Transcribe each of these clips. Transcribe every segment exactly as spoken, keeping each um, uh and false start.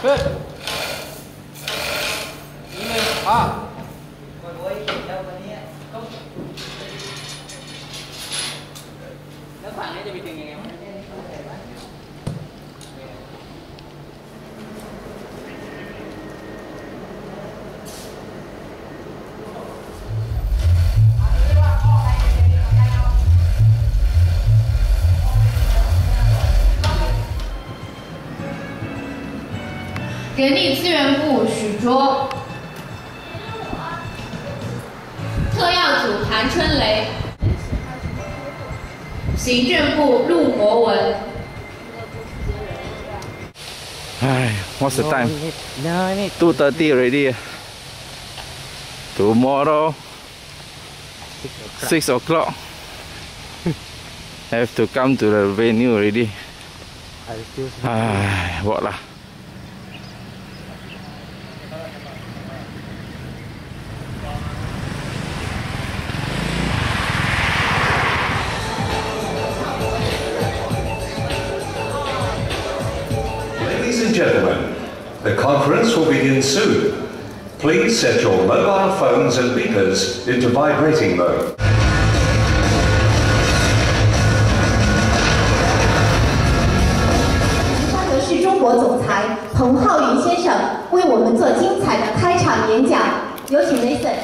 Good。一零二。แล้วฝั่งนี้จะไปถึงยังไงวะ人力资源部许卓，特药组韩春雷，行政部陆国文。 唉 ，What's the time? two thirty already. Tomorrow, six o'clock. Have to come to the venue already. 唉，我啦。 Ladies and gentlemen, the conference will begin soon. Please set your mobile phones and beepers into vibrating mode. 沙德市中国总裁彭浩云先生为我们做精彩的开场演讲，有请 Nathan。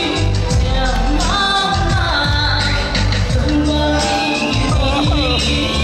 Thank you.